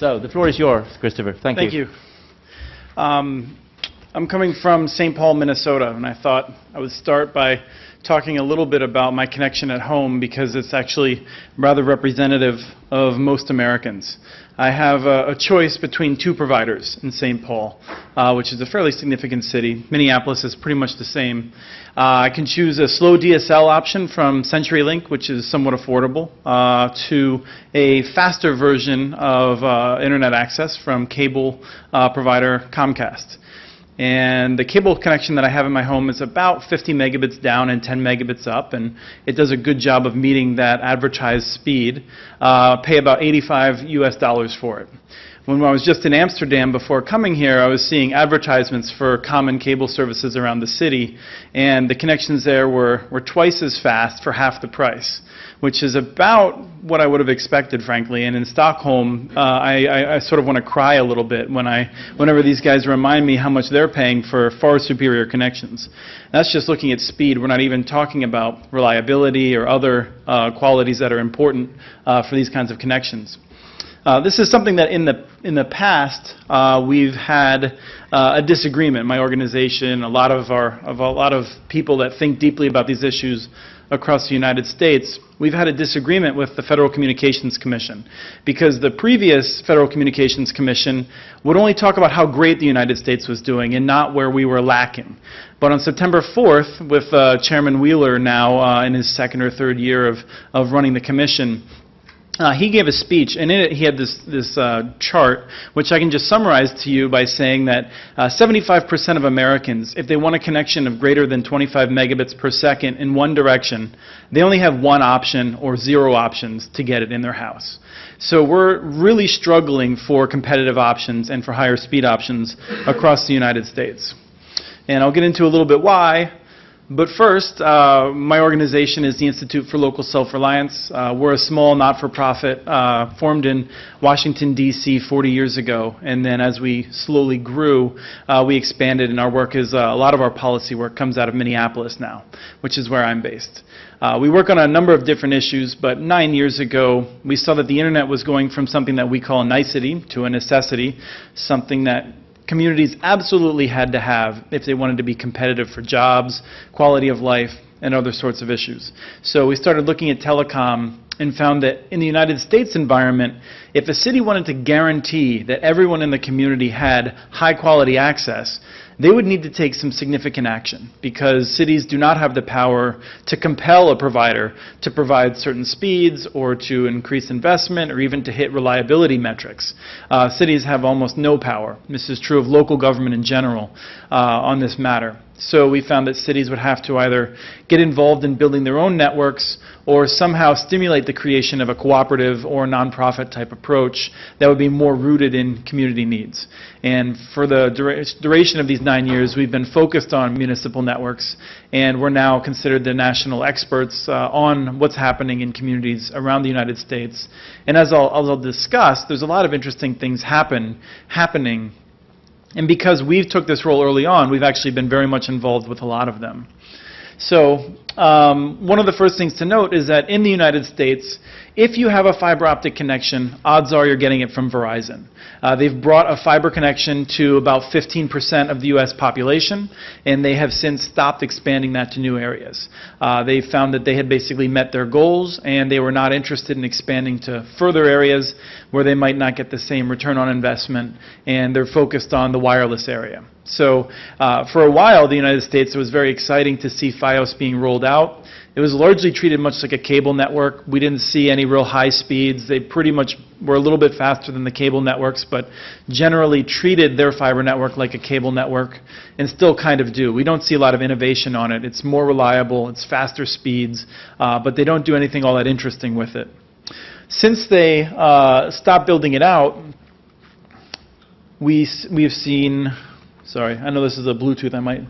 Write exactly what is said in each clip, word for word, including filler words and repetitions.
So the floor is yours, Christopher. Thank, Thank you. you. Um, I'm coming from Saint Paul, Minnesota, and I thought I would start by talking a little bit about my connection at home because it's actually rather representative of most Americans. I have a, a choice between two providers in Saint Paul, uh, which is a fairly significant city. Minneapolis is pretty much the same. Uh, I can choose a slow D S L option from CenturyLink, which is somewhat affordable, uh, to a faster version of uh, internet access from cable uh, provider Comcast. And the cable connection that I have in my home is about fifty megabits down and ten megabits up, and it does a good job of meeting that advertised speed. Uh, pay about eighty-five U S dollars for it. When I was just in Amsterdam before coming here, I was seeing advertisements for common cable services around the city, and the connections there were, were twice as fast for half the price, which is about what I would have expected, frankly. And in Stockholm, uh, I, I, I sort of want to cry a little bit when I, whenever these guys remind me how much they're paying for far superior connections. That's just looking at speed. We're not even talking about reliability or other uh, qualities that are important uh, for these kinds of connections. Uh, this is something that in the in the past uh, we've had uh, a disagreement. My organization, a lot of our of a lot of people that think deeply about these issues across the United States, we've had a disagreement with the Federal Communications Commission because the previous Federal Communications Commission would only talk about how great the United States was doing and not where we were lacking. But on September fourth, with uh, Chairman Wheeler now uh, in his second or third year of of running the commission, Uh, he gave a speech, and in it he had this, this uh, chart, which I can just summarize to you by saying that uh, seventy-five percent of Americans, if they want a connection of greater than twenty-five megabits per second in one direction, they only have one option or zero options to get it in their house. So we're really struggling for competitive options and for higher speed options across the United States. And I'll get into a little bit why. But first, uh, my organization is the Institute for Local Self-Reliance. Uh, we're a small not-for-profit uh, formed in Washington, D C forty years ago. And then as we slowly grew, uh, we expanded, and our work is, uh, a lot of our policy work comes out of Minneapolis now, which is where I'm based. Uh, we work on a number of different issues, but nine years ago, we saw that the internet was going from something that we call a nicety to a necessity, something that communities absolutely had to have if they wanted to be competitive for jobs, quality of life, and other sorts of issues. So we started looking at telecom and found that in the United States environment, if a city wanted to guarantee that everyone in the community had high quality access, they would need to take some significant action because cities do not have the power to compel a provider to provide certain speeds or to increase investment or even to hit reliability metrics. Uh, cities have almost no power. This is true of local government in general uh, on this matter. So we found that cities would have to either get involved in building their own networks or somehow stimulate the creation of a cooperative or nonprofit type approach that would be more rooted in community needs. And for the dura duration of these nine years, we've been focused on municipal networks, and we're now considered the national experts uh, on what's happening in communities around the United States. And as I'll, as I'll discuss, there's a lot of interesting things happen, happening. And because we took this role early on, we've actually been very much involved with a lot of them. So um, one of the first things to note is that in the United States, if you have a fiber optic connection, odds are you're getting it from Verizon. Uh, they've brought a fiber connection to about fifteen percent of the U S population, and they have since stopped expanding that to new areas. Uh, they found that they had basically met their goals, and they were not interested in expanding to further areas where they might not get the same return on investment, and they're focused on the wireless area. So uh, for a while, the United States, it was very exciting to see Fios being rolled out. It was largely treated much like a cable network. We didn't see any real high speeds. They pretty much were a little bit faster than the cable networks, but generally treated their fiber network like a cable network, and still kind of do. We don't see a lot of innovation on it. It's more reliable, it's faster speeds, uh, but they don't do anything all that interesting with it. Since they uh, stopped building it out, we, we've seen, sorry, I know this is a Bluetooth, I might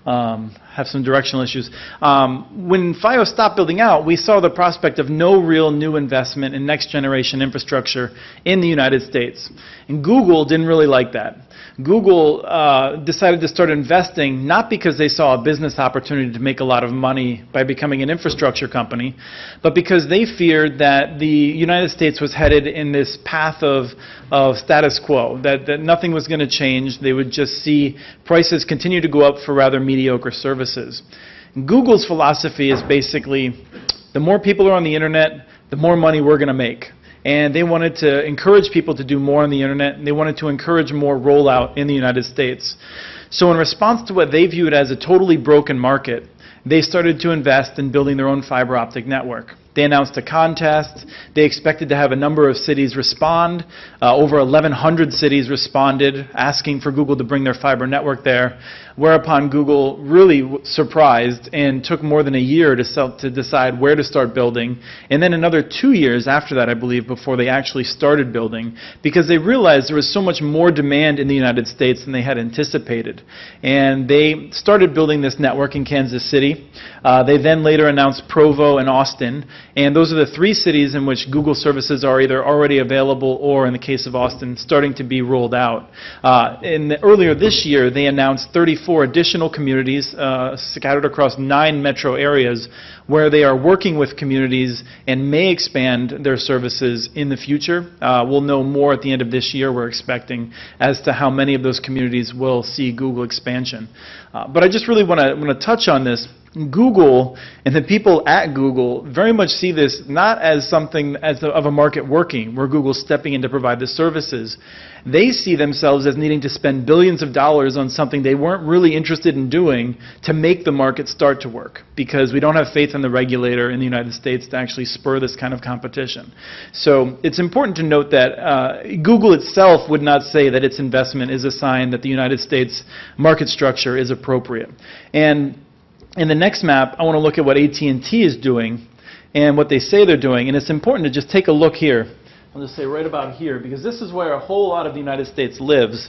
um, have some directional issues. Um, when Fios stopped building out, we saw the prospect of no real new investment in next generation infrastructure in the United States. And Google didn't really like that. Google uh, decided to start investing not because they saw a business opportunity to make a lot of money by becoming an infrastructure company, but because they feared that the United States was headed in this path of, of status quo, that, that nothing was going to change. They would just see prices continue to go up for rather mediocre services. Google's philosophy is basically, the more people are on the internet, the more money we're going to make. And they wanted to encourage people to do more on the internet, and they wanted to encourage more rollout in the United States. So in response to what they viewed as a totally broken market, they started to invest in building their own fiber optic network. They announced a contest. They expected to have a number of cities respond. Uh, over eleven hundred cities responded, asking for Google to bring their fiber network there, whereupon Google really w surprised and took more than a year to, sell, to decide where to start building, and then another two years after that, I believe, before they actually started building, because they realized there was so much more demand in the United States than they had anticipated. And they started building this network in Kansas City. Uh, they then later announced Provo and Austin. And those are the three cities in which Google services are either already available or, in the case of Austin, starting to be rolled out. Uh, in the, earlier this year, they announced thirty-four additional communities uh, scattered across nine metro areas where they are working with communities and may expand their services in the future. Uh, we'll know more at the end of this year, we're expecting, as to how many of those communities will see Google expansion. Uh, but I just really want to want to touch on this. Google and the people at Google very much see this not as something as a, of a market working, where Google's stepping in to provide the services. They see themselves as needing to spend billions of dollars on something they weren't really interested in doing to make the market start to work, because we don't have faith in the regulator in the United States to actually spur this kind of competition. So it's important to note that uh, Google itself would not say that its investment is a sign that the United States market structure is appropriate. And in the next map, I want to look at what A T and T is doing and what they say they're doing. And it's important to just take a look here. I'll just say right about here, because this is where a whole lot of the United States lives.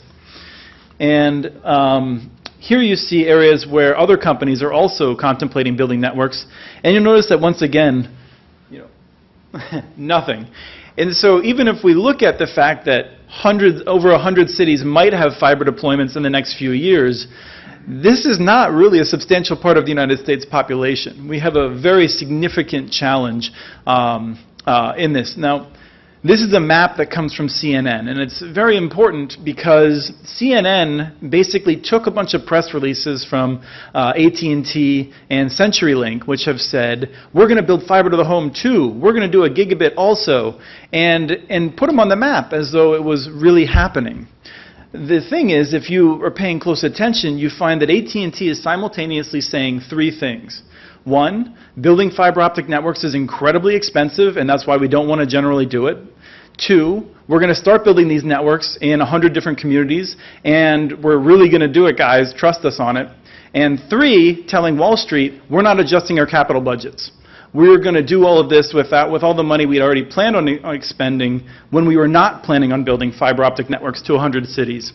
And um, here you see areas where other companies are also contemplating building networks. And you'll notice that once again, you know, nothing. And so even if we look at the fact that hundreds, over one hundred cities might have fiber deployments in the next few years, this is not really a substantial part of the United States population. We have a very significant challenge um, uh, in this. Now, this is a map that comes from C N N, and it's very important because C N N basically took a bunch of press releases from uh, A T and T and CenturyLink, which have said, we're going to build fiber to the home too, we're going to do a gigabit also, and, and put them on the map as though it was really happening. The thing is, if you are paying close attention, you find that A T and T is simultaneously saying three things. One, building fiber optic networks is incredibly expensive, and that's why we don't want to generally do it. Two, we're going to start building these networks in one hundred different communities, and we're really going to do it, guys. Trust us on it. And three, telling Wall Street, we're not adjusting our capital budgets. We're going to do all of this with, that, with all the money we'd already planned on expending when we were not planning on building fiber optic networks to one hundred cities.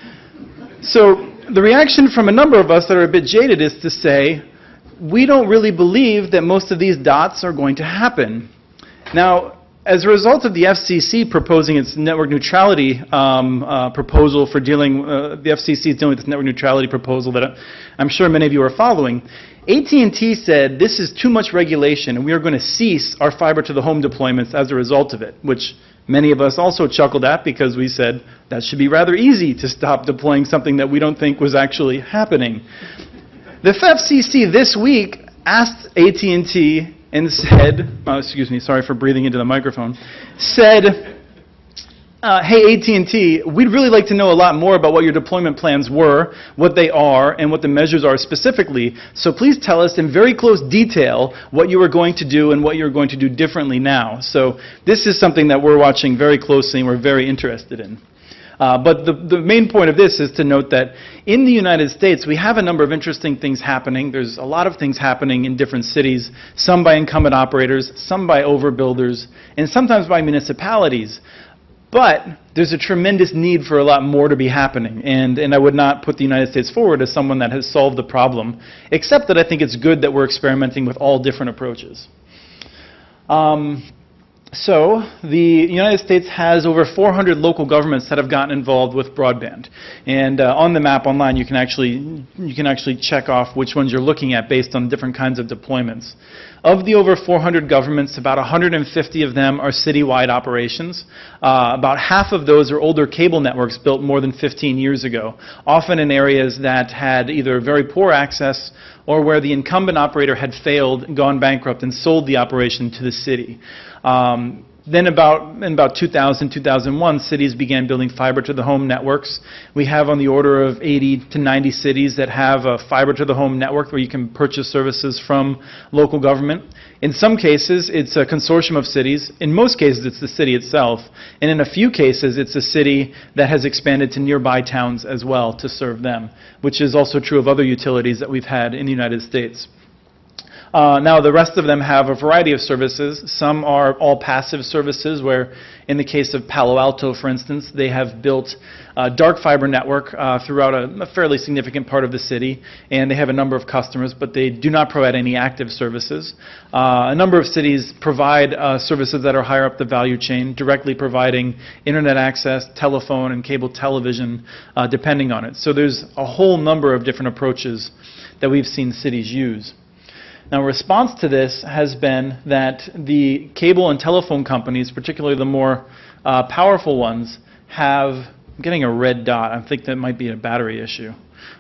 So the reaction from a number of us that are a bit jaded is to say, we don't really believe that most of these dots are going to happen. Now, as a result of the F C C proposing its network neutrality um, uh, proposal for dealing, uh, the F C C is dealing with this network neutrality proposal that I'm sure many of you are following, A T and T said this is too much regulation and we are going to cease our fiber to the home deployments as a result of it, which many of us also chuckled at because we said that should be rather easy to stop deploying something that we don't think was actually happening. The F C C this week asked A T and T and said, oh, excuse me, sorry for breathing into the microphone, said, uh, hey, A T and T, we'd really like to know a lot more about what your deployment plans were, what they are, and what the measures are specifically. So please tell us in very close detail what you are going to do and what you're going to do differently now. So this is something that we're watching very closely and we're very interested in. Uh, but the, the main point of this is to note that in the United States, we have a number of interesting things happening. There's a lot of things happening in different cities, some by incumbent operators, some by overbuilders, and sometimes by municipalities. But there's a tremendous need for a lot more to be happening, and, and I would not put the United States forward as someone that has solved the problem, except that I think it's good that we're experimenting with all different approaches. Um, So, the United States has over four hundred local governments that have gotten involved with broadband. And uh, on the map online, you can actually you can actually check off which ones you're looking at based on different kinds of deployments. Of the over four hundred governments, about one hundred fifty of them are citywide operations. Uh, about half of those are older cable networks built more than fifteen years ago, often in areas that had either very poor access or where the incumbent operator had failed, gone bankrupt, and sold the operation to the city. Um, then about, in about two thousand, two thousand one, cities began building fiber to the home networks. We have on the order of eighty to ninety cities that have a fiber to the home network where you can purchase services from local government. In some cases, it's a consortium of cities. In most cases, it's the city itself. And in a few cases, it's a city that has expanded to nearby towns as well to serve them, which is also true of other utilities that we've had in the United States. Uh, now, the rest of them have a variety of services. Some are all passive services, where in the case of Palo Alto, for instance, they have built a dark fiber network uh, throughout a, a fairly significant part of the city, and they have a number of customers, but they do not provide any active services. Uh, a number of cities provide uh, services that are higher up the value chain, directly providing internet access, telephone, and cable television, uh, depending on it. So there's a whole number of different approaches that we've seen cities use. Now, a response to this has been that the cable and telephone companies, particularly the more uh, powerful ones, have, I'm getting a red dot, I think that might be a battery issue.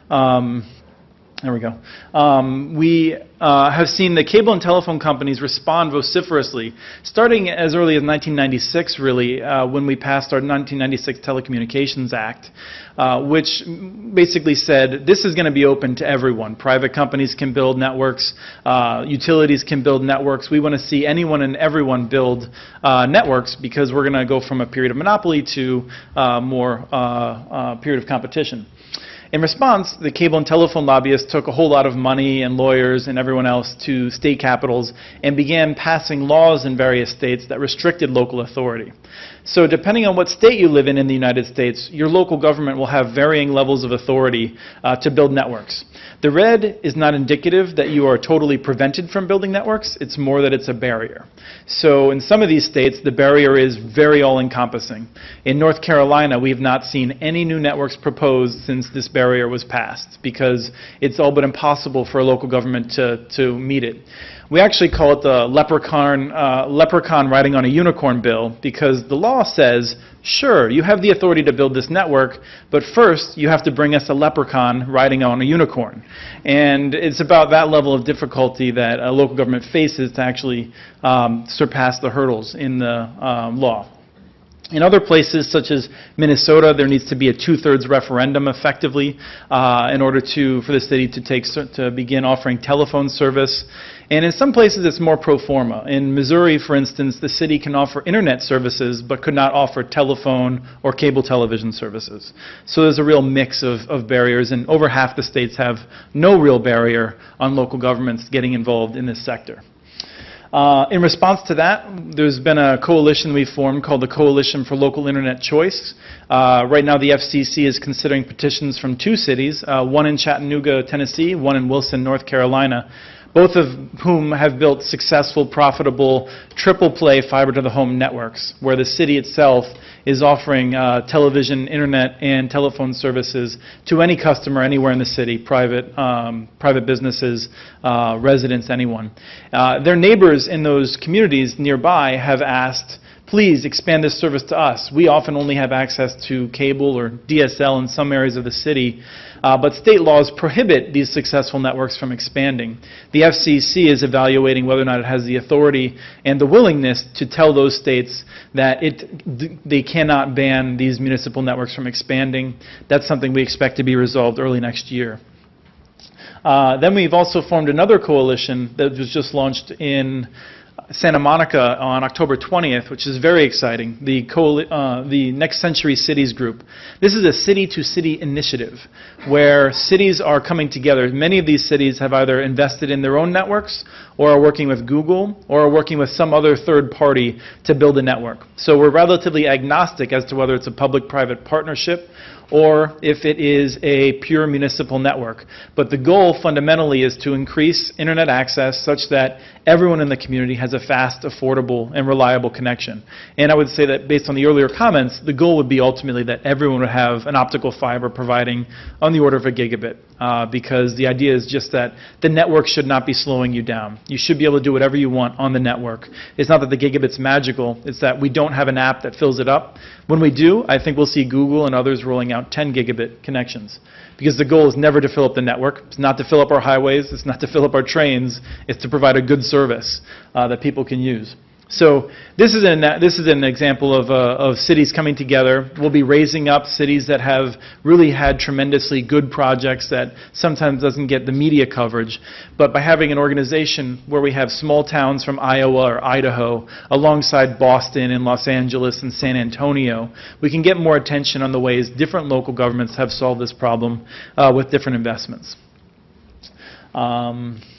Um, there we go. Um, we uh, have seen the cable and telephone companies respond vociferously, starting as early as nineteen ninety-six, really, uh, when we passed our nineteen ninety-six Telecommunications Act, uh, which basically said this is going to be open to everyone. Private companies can build networks, uh, utilities can build networks. We want to see anyone and everyone build uh, networks, because we're going to go from a period of monopoly to uh, more uh, uh, period of competition. In response, the cable and telephone lobbyists took a whole lot of money and lawyers and everyone else to state capitals and began passing laws in various states that restricted local authority. So depending on what state you live in in the United States, your local government will have varying levels of authority uh, to build networks. The red is not indicative that you are totally prevented from building networks. It's more that it's a barrier. So in some of these states, the barrier is very all-encompassing. In North Carolina, we have not seen any new networks proposed since this barrier was passed, because it's all but impossible for a local government to, to meet it. We actually call it the leprechaun, uh, leprechaun riding on a unicorn bill, because the law says, sure, you have the authority to build this network, but first you have to bring us a leprechaun riding on a unicorn. And it's about that level of difficulty that a local government faces to actually um, surpass the hurdles in the um, law. In other places, such as Minnesota, there needs to be a two-thirds referendum, effectively, uh, in order to for the city to take to begin offering telephone service. And in some places, it's more pro forma. In Missouri, for instance, the city can offer internet services, but could not offer telephone or cable television services. So there's a real mix of, of barriers, and over half the states have no real barrier on local governments getting involved in this sector. Uh, in response to that, there's been a coalition we formed called the Coalition for Local Internet Choice. Uh, right now, the F C C is considering petitions from two cities, uh, one in Chattanooga, Tennessee, one in Wilson, North Carolina, both of whom have built successful, profitable, triple-play fiber-to-the-home networks, where the city itself is offering uh, television, internet, and telephone services to any customer anywhere in the city, private, um, private businesses, uh, residents, anyone. Uh, their neighbors in those communities nearby have asked, please expand this service to us. We often only have access to cable or D S L in some areas of the city, uh, but state laws prohibit these successful networks from expanding. The F C C is evaluating whether or not it has the authority and the willingness to tell those states that it, they cannot ban these municipal networks from expanding. That's something we expect to be resolved early next year. Uh, then we've also formed another coalition that was just launched in Santa Monica on October twentieth, which is very exciting, the, uh, the Next Century Cities Group. This is a city-to-city initiative where cities are coming together. Many of these cities have either invested in their own networks or are working with Google, or are working with some other third party to build a network. So we're relatively agnostic as to whether it's a public-private partnership or if it is a pure municipal network. But the goal fundamentally is to increase internet access such that everyone in the community has a fast, affordable, and reliable connection. And I would say that based on the earlier comments, the goal would be ultimately that everyone would have an optical fiber providing on the order of a gigabit, uh, because the idea is just that the network should not be slowing you down. You should be able to do whatever you want on the network. It's not that the gigabit's magical, it's that we don't have an app that fills it up. When we do, I think we'll see Google and others rolling out ten gigabit connections, because the goal is never to fill up the network. It's not to fill up our highways, it's not to fill up our trains, it's to provide a good service uh, that people can use. So this is an, this is an example of, uh, of cities coming together. We'll be raising up cities that have really had tremendously good projects that sometimes doesn't get the media coverage. But by having an organization where we have small towns from Iowa or Idaho alongside Boston and Los Angeles and San Antonio, we can get more attention on the ways different local governments have solved this problem uh, with different investments. Um,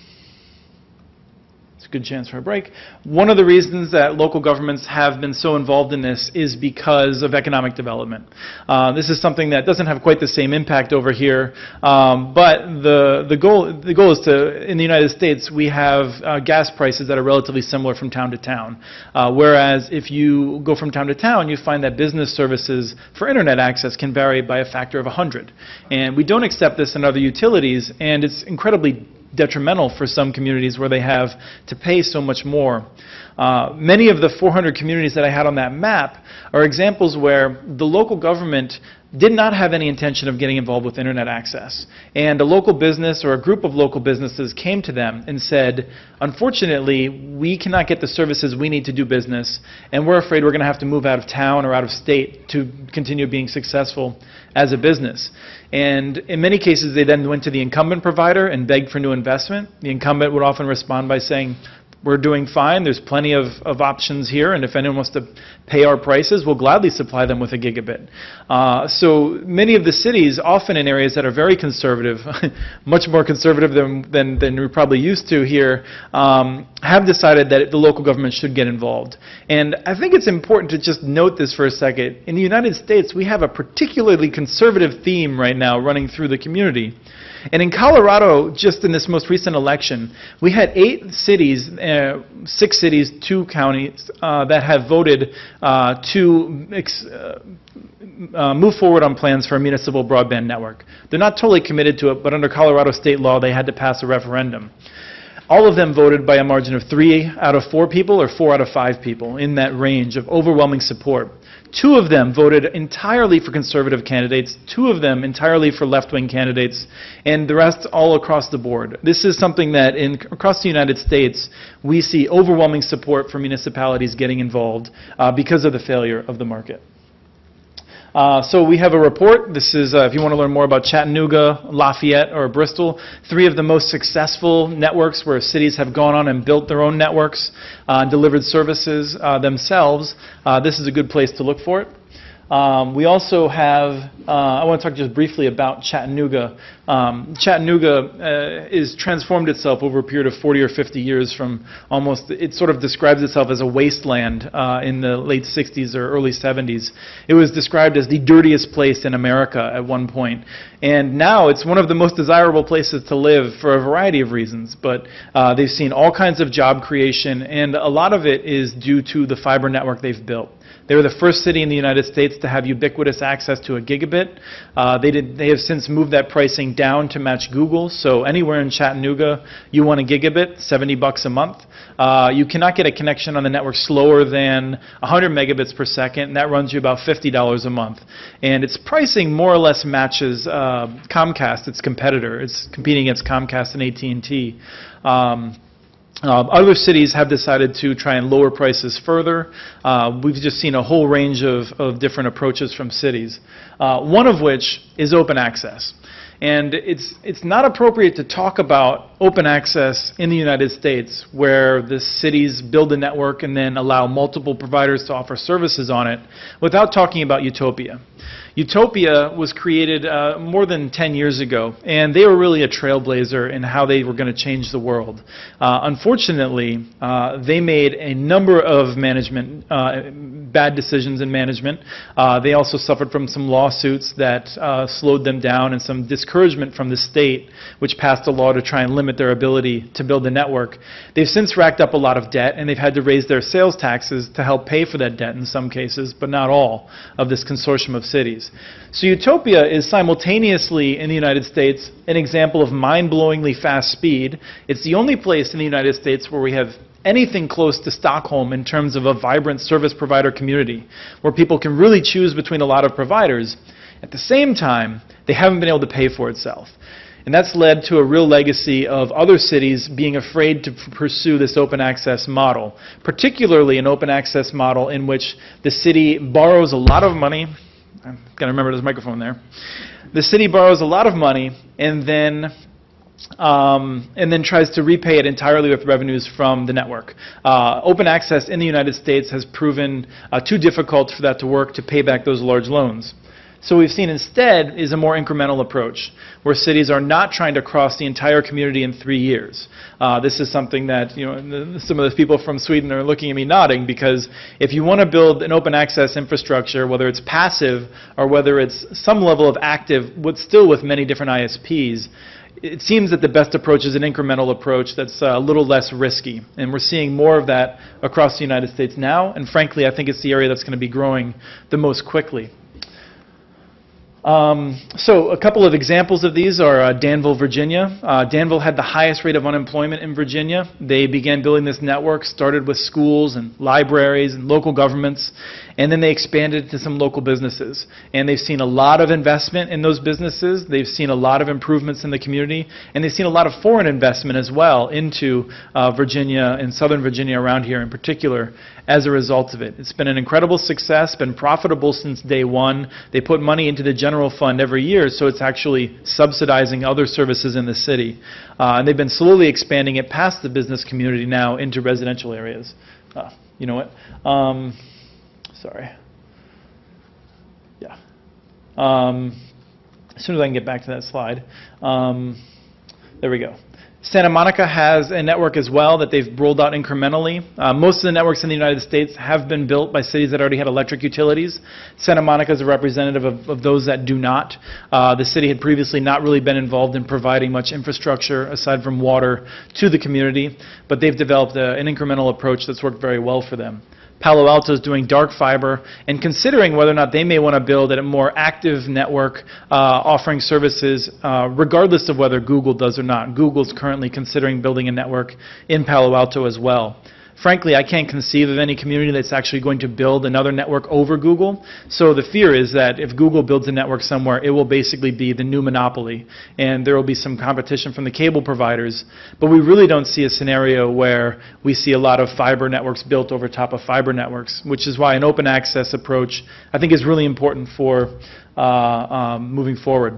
Good chance for a break. One of the reasons that local governments have been so involved in this is because of economic development. Uh, this is something that doesn't have quite the same impact over here, um, but the the goal the goal is to, in the United States, we have uh, gas prices that are relatively similar from town to town. Uh, whereas if you go from town to town, you find that business services for internet access can vary by a factor of one hundred. And we don't accept this in other utilities, and it's incredibly detrimental for some communities where they have to pay so much more. Uh, many of the four hundred communities that I had on that map are examples where the local government did not have any intention of getting involved with internet access. And a local business or a group of local businesses came to them and said, unfortunately, we cannot get the services we need to do business, and we're afraid we're going to have to move out of town or out of state to continue being successful as a business. And in many cases, they then went to the incumbent provider and begged for new investment. The incumbent would often respond by saying, we're doing fine, there's plenty of, of options here, and if anyone wants to pay our prices, we'll gladly supply them with a gigabit. Uh, so many of the cities, often in areas that are very conservative, much more conservative than, than, than we're probably used to here, um, have decided that the local government should get involved. And I think it's important to just note this for a second. In the United States, we have a particularly conservative theme right now running through the community. And in Colorado, just in this most recent election, we had eight cities, uh, six cities, two counties uh, that have voted uh, to ex uh, uh, move forward on plans for a municipal broadband network. They're not totally committed to it, but under Colorado state law, they had to pass a referendum. All of them voted by a margin of three out of four people or four out of five people, in that range of overwhelming support. Two of them voted entirely for conservative candidates, two of them entirely for left-wing candidates, and the rest all across the board. This is something that in, across the United States, we see overwhelming support for municipalities getting involved uh, because of the failure of the market. Uh, so we have a report. This is, uh, if you want to learn more about Chattanooga, Lafayette, or Bristol, three of the most successful networks where cities have gone on and built their own networks, uh, delivered services uh, themselves. Uh, this is a good place to look for it. Um, we also have, uh, I want to talk just briefly about Chattanooga. Um, Chattanooga uh, is transformed itself over a period of forty or fifty years from almost, it sort of describes itself as a wasteland uh, in the late sixties or early seventies. It was described as the dirtiest place in America at one point. And now it's one of the most desirable places to live for a variety of reasons. But uh, they've seen all kinds of job creation, and a lot of it is due to the fiber network they've built. They were the first city in the United States to have ubiquitous access to a gigabit. Uh, they, did, they have since moved that pricing down to match Google. So anywhere in Chattanooga, you want a gigabit, seventy bucks a month. Uh, you cannot get a connection on the network slower than one hundred megabits per second, and that runs you about fifty dollars a month. And its pricing more or less matches uh, Comcast, its competitor. It's competing against Comcast and A T and T. Um, Uh, other cities have decided to try and lower prices further. Uh, we've just seen a whole range of, of different approaches from cities, uh, one of which is open access. And it's, it's not appropriate to talk about open access in the United States, where the cities build a network and then allow multiple providers to offer services on it, without talking about Utopia. Utopia was created uh, more than ten years ago, and they were really a trailblazer in how they were going to change the world. Uh, unfortunately, uh, they made a number of management, uh, bad decisions in management. Uh, they also suffered from some lawsuits that uh, slowed them down, and some discouragement from the state, which passed a law to try and limit their ability to build a network. They've since racked up a lot of debt, and they've had to raise their sales taxes to help pay for that debt in some cases, but not all, of this consortium of cities. So Utopia is simultaneously, in the United States, an example of mind-blowingly fast speed. It's the only place in the United States where we have anything close to Stockholm in terms of a vibrant service provider community, where people can really choose between a lot of providers. At the same time, they haven't been able to pay for itself. And that's led to a real legacy of other cities being afraid to pursue this open access model, particularly an open access model in which the city borrows a lot of money. I've got to remember there's a microphone there. The city borrows a lot of money and then um, and then tries to repay it entirely with revenues from the network. Uh, open access in the United States has proven uh, too difficult for that to work to pay back those large loans. So what we've seen instead is a more incremental approach, where cities are not trying to cross the entire community in three years. Uh, this is something that, you know, the, some of the people from Sweden are looking at me nodding, because if you want to build an open access infrastructure, whether it's passive or whether it's some level of active, but still with many different I S Ps, it seems that the best approach is an incremental approach that's a little less risky. And we're seeing more of that across the United States now, and frankly, I think it's the area that's going to be growing the most quickly. Um, so a couple of examples of these are uh, Danville, Virginia. Uh, Danville had the highest rate of unemployment in Virginia. They began building this network, started with schools and libraries and local governments, and then they expanded to some local businesses. And they've seen a lot of investment in those businesses. They've seen a lot of improvements in the community, and they've seen a lot of foreign investment as well into uh, Virginia and Southern Virginia around here in particular as a result of it. It's been an incredible success, been profitable since day one. They put money into the general fund every year, so it's actually subsidizing other services in the city. Uh, and they've been slowly expanding it past the business community now into residential areas. Uh, you know what? Um, sorry. Yeah. Um, as soon as I can get back to that slide. Um, there we go. Santa Monica has a network as well that they've rolled out incrementally. Uh, most of the networks in the United States have been built by cities that already had electric utilities. Santa Monica is a representative of, of those that do not. Uh, the city had previously not really been involved in providing much infrastructure aside from water to the community, but they've developed a, an incremental approach that's worked very well for them. Palo Alto is doing dark fiber and considering whether or not they may want to build a more active network uh, offering services uh, regardless of whether Google does or not. Google's currently considering building a network in Palo Alto as well. Frankly, I can't conceive of any community that's actually going to build another network over Google. So the fear is that if Google builds a network somewhere, it will basically be the new monopoly, and there will be some competition from the cable providers. But we really don't see a scenario where we see a lot of fiber networks built over top of fiber networks, which is why an open access approach, I think, is really important for uh, um, moving forward.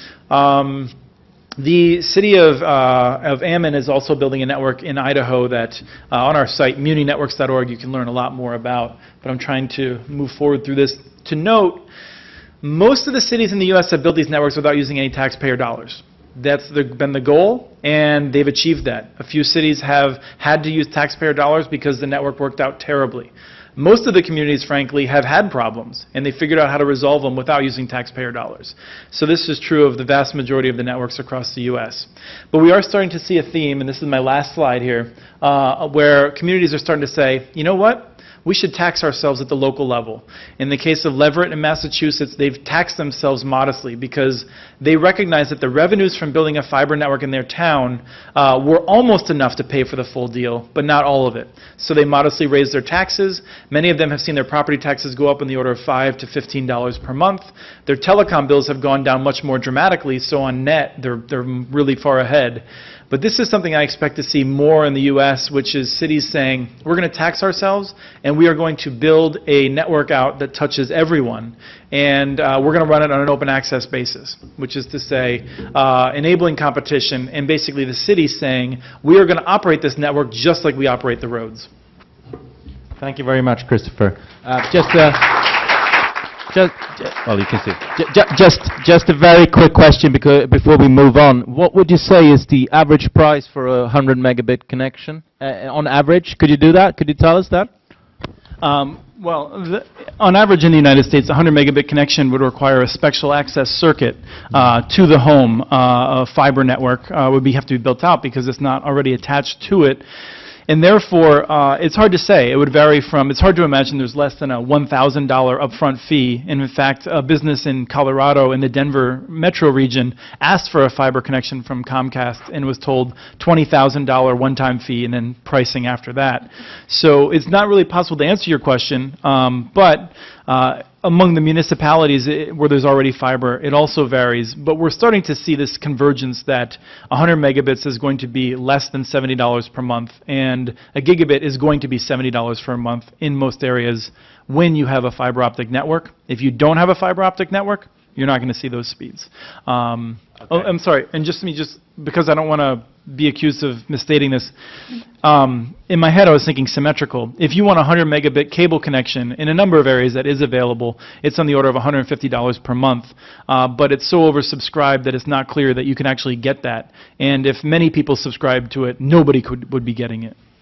Um, The city of, uh, of Ammon is also building a network in Idaho that uh, on our site, muni networks dot org, you can learn a lot more about. But I'm trying to move forward through this to note most of the cities in the U S have built these networks without using any taxpayer dollars. That's the, been the goal, and they've achieved that. A few cities have had to use taxpayer dollars because the network worked out terribly. Most of the communities, frankly, have had problems, and they figured out how to resolve them without using taxpayer dollars. So this is true of the vast majority of the networks across the U S. But we are starting to see a theme, and this is my last slide here, uh, where communities are starting to say, you know what? We should tax ourselves at the local level. In the case of Leverett in Massachusetts, they've taxed themselves modestly because they recognize that the revenues from building a fiber network in their town uh, were almost enough to pay for the full deal, but not all of it. So they modestly raised their taxes. Many of them have seen their property taxes go up in the order of five to fifteen dollars per month. Their telecom bills have gone down much more dramatically, so on net, they're, they're really far ahead. But this is something I expect to see more in the U S, which is cities saying, we're going to tax ourselves, and we are going to build a network out that touches everyone. And uh, we're going to run it on an open access basis, which is to say, uh, enabling competition, and basically the city saying, we are going to operate this network just like we operate the roads. Thank you very much, Christopher. Uh, just, uh, just, well, you can see. J just, just a very quick question because before we move on. What would you say is the average price for a one hundred megabit connection uh, on average? Could you do that? Could you tell us that? Um, well, the, on average in the United States, a one hundred megabit connection would require a special access circuit uh, to the home. Uh, a fiber network uh, would be, have to be built out because it's not already attached to it. And therefore, uh, it's hard to say. It would vary from, it's hard to imagine there's less than a one thousand dollar upfront fee. And in fact, a business in Colorado in the Denver metro region asked for a fiber connection from Comcast and was told twenty thousand dollar one-time fee and then pricing after that. So it's not really possible to answer your question, um, but uh, among the municipalities it, where there's already fiber, it also varies. But we're starting to see this convergence that one hundred megabits is going to be less than seventy dollars per month, and a gigabit is going to be seventy dollars per month in most areas when you have a fiber optic network. If you don't have a fiber optic network, you're not going to see those speeds. Um, okay. Oh, I'm sorry, and just me, just because I don't want to be accused of misstating this. Um, in my head, I was thinking symmetrical. If you want a one hundred megabit cable connection in a number of areas that is available, it's on the order of one hundred fifty dollars per month. Uh, but it's so oversubscribed that it's not clear that you can actually get that. And if many people subscribe to it, nobody could, would be getting it.